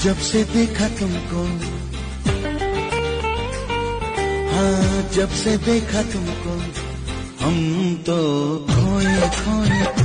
जब से देखा तुमको, हाँ जब से देखा तुमको, हम तो खोए खोए